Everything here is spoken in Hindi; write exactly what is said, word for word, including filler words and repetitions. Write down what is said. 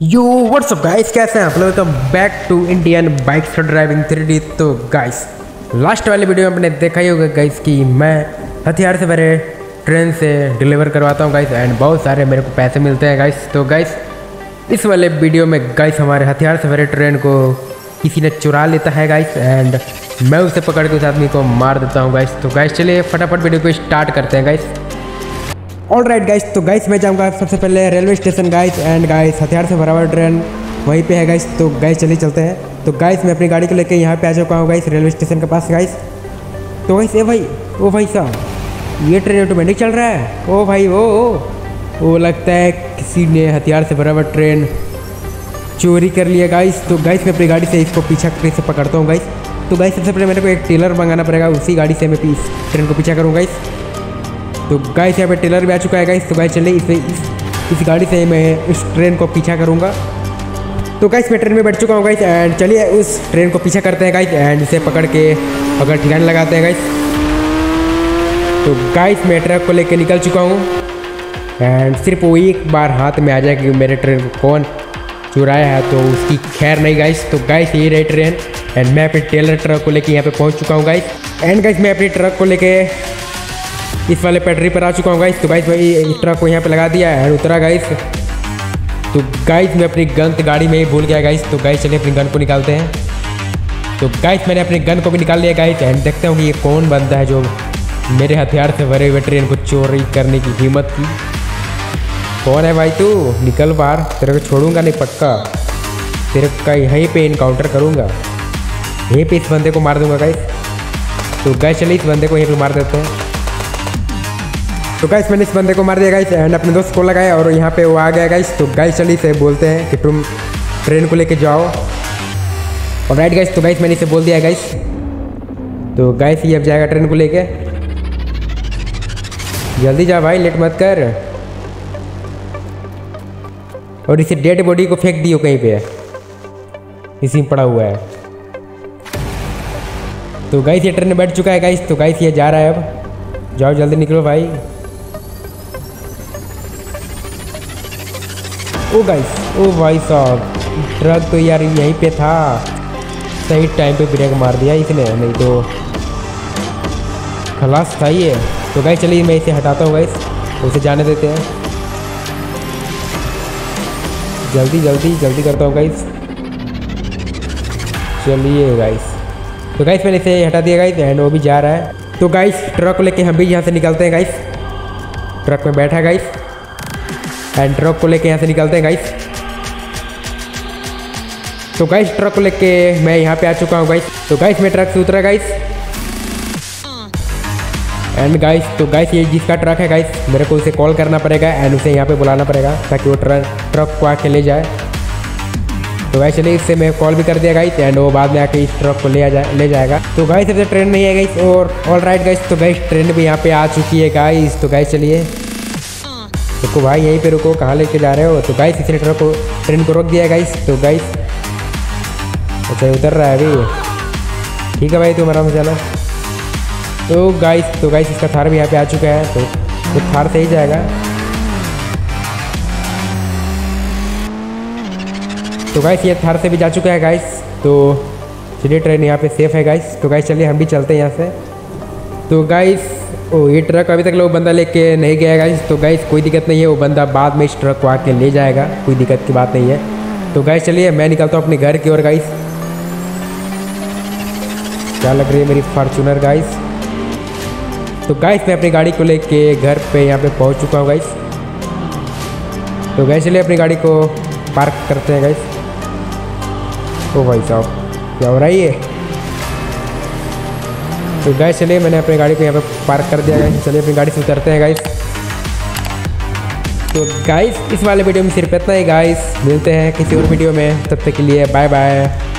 यो व्हाट्सअप गाइस, कैसे हैं आप लोग। Welcome back to Indian bikes for driving three D. तो गाइस लास्ट वाले वीडियो में आपने देखा ही होगा गाइस कि मैं हथियार से भरे ट्रेन से डिलीवर करवाता हूँ गाइस एंड बहुत सारे मेरे को पैसे मिलते हैं गाइस। तो गाइस इस वाले वीडियो में गाइस हमारे हथियार से भरे ट्रेन को किसी ने चुरा लेता है गाइस एंड मैं उसे पकड़ के उस आदमी को मार देता हूँ गाइस। तो गाइस चलिए फटाफट वीडियो को स्टार्ट करते हैं गाइस। ऑल राइट गाइस, तो गाइस मैं जाऊँगा सबसे पहले railway station guys and guys हथियार से भरा हुआ ट्रेन वहीं पे है गाइस। तो गाइस चलिए चलते हैं। तो गाइस मैं अपनी गाड़ी को लेके यहाँ पे आ चुका हूँ गाइस रेलवे स्टेशन के पास गाइस। तो गाइस ए भाई ओ भाई साहब, ये ट्रेन ऑटोमेटिक चल रहा है। ओ भाई ओ ओ वो लगता है किसी ने हथियार से भरा हुआ ट्रेन चोरी कर लिया गाइस। तो गाइस मैं अपनी गाड़ी से इसको पीछा से पकड़ता हूँ गाइस। तो गाइस सबसे पहले मेरे को एक टेलर मंगाना पड़ेगा, उसी गाड़ी से मैं इस ट्रेन को पीछा करूँ गाइस। तो गाइस यहाँ पे टेलर भी आ चुका है गाइस। तो गाइस चलिए इस, इस इस गाड़ी से मैं इस ट्रेन को पीछा करूँगा। तो गाइस मैं ट्रेन में बैठ चुका हूँ गाइस एंड चलिए उस ट्रेन को पीछा करते हैं गाइस एंड इसे पकड़ के पकड़ ठिकाने लगाते हैं गाइस। तो गाइस मैं ट्रक को लेके निकल चुका हूँ एंड सिर्फ वो एक बार हाथ में आ जाए कि मेरे ट्रेन को कौन चुराया है तो उसकी खैर नहीं गाइस। तो गाइस ये रही ट्रेन एंड मैं अपने टेलर ट्रक को लेके यहाँ पे पहुँच चुका हूँ गाइस एंड गाइस मैं अपनी ट्रक को लेके इस वाले पटरी पर आ चुका हूँ गाइस। तो गाइस मैं इस ट्रक को यहाँ पे लगा दिया है उतरा गाइस। तो गाइस मैं अपनी गन गाड़ी में ही भूल गया गाइस। तो गाइस चलिए अपनी गन को निकालते हैं। तो गाइस मैंने अपनी गन को भी निकाल लिया गाइस एंड देखते हूँ कि ये कौन बंदा है जो मेरे हथियार से भरे हुए ट्रेन को चोरी करने की हिम्मत की। कौन है भाई तू, निकल बाहर, तेरे को छोड़ूंगा नहीं पक्का, तेरे का यहीं पे इनकाउंटर करूँगा, यहीं पे इस बंदे को मार दूंगा गाइस। तो गाइस चलिए इस बंदे को यहीं पे मार देते हैं। तो गाइस मैंने इस बंदे को मार दिया गाइस एंड अपने दोस्त को लगाया और यहाँ पे वो आ गया गाइस। तो गाइस चलिए इसे बोलते हैं कि तुम ट्रेन को लेके जाओ। और राइट गाइस, तो गाइस मैंने इसे बोल दिया गाइस। तो गाइस ये अब जाएगा ट्रेन को लेके, जल्दी जा भाई, लेट मत कर। और इसे डेड बॉडी को फेंक दियो कहीं पे, इसी में पड़ा हुआ है। तो गाइस ये ट्रेन में बैठ चुका है गाइस। तो गाइस ये जा रहा है, अब जाओ जल्दी निकलो भाई। ओ गाइस ओ भाई साहब, ट्रक तो यार यहीं पे था, सही टाइम पे ब्रेक मार दिया इसने, नहीं तो खलास था ये। तो गाइस चलिए मैं इसे हटाता हूँ गाइस, उसे जाने देते हैं। जल्दी जल्दी जल्दी करता हूँ गाइस, चलिए गाइस। तो गाइस मैंने इसे हटा दिया गाइस एंड वो भी जा रहा है। तो गाइस ट्रक को लेके हम भी यहाँ से निकलते हैं गाइस। ट्रक में बैठा है गाइस एंड ट्रक को लेके यहाँ से निकलते हैं गाइस। तो गाइस ट्रक को लेके मैं यहाँ पे आ चुका हूँ गाइस। तो गाइस मैं ट्रक से उतरा गाइस एंड गाइस तो गाइस ये जिसका ट्रक है गाइस मेरे को उसे कॉल करना पड़ेगा एंड उसे यहाँ पे बुलाना पड़ेगा ताकि वो ट्रक ट्रक को आके ले जाए। तो गाइस चलिए इससे मैं कॉल भी कर दिया गाइस एंड वो बाद में आके इस ट्रक को ले आ जाए ले जाएगा। तो गाइस अब ट्रेन नहीं है गाइस। और ऑल राइट गाइस, तो गाइस ट्रेन भी यहाँ पे आ चुकी है गाइस। तो गाइस चलिए रुको भाई, यहीं पे रुको, कहाँ लेके जा रहे हो। तो गाइस इसने ट्रक को ट्रेन को रोक दिया गाइस। तो गाइस अच्छा उतर रहा है अभी, ठीक है भाई तुम आराम से जाना। तो गाइस तो गाइस इसका थार भी यहाँ पे आ चुका है। तो वो तो थार से ही जाएगा। तो गाइस ये थार से भी जा चुका है गाइस। तो चलिए ट्रेन यहाँ पे सेफ है गाइस। तो गाइस चलिए हम भी चलते हैं यहाँ से। तो गाइस ओ ये ट्रक अभी तक लोग बंदा लेके नहीं गया गाइस। तो गाइस कोई दिक्कत नहीं है, वो बंदा बाद में इस ट्रक को आके ले जाएगा, कोई दिक्कत की बात नहीं है। तो गाइस चलिए मैं निकलता हूँ अपने घर की ओर गाइस। क्या लग रही है मेरी फॉर्च्यूनर गाइस। तो गाइस मैं अपनी गाड़ी को लेके घर पे यहाँ पे पहुँच चुका हूँ गाइस। तो गाइस चलिए अपनी गाड़ी को पार्क करते हैं गाइस। ओ भाई साहब क्या हो रहा है ये। तो गाइस चलिए मैंने अपनी गाड़ी को यहाँ पे पार्क कर दिया गाइस। चलिए अपनी गाड़ी से उतरते हैं गाइस। तो गाइस इस वाले वीडियो में सिर्फ इतना ही गाइस, मिलते हैं किसी और वीडियो में, तब तक के लिए बाय बाय।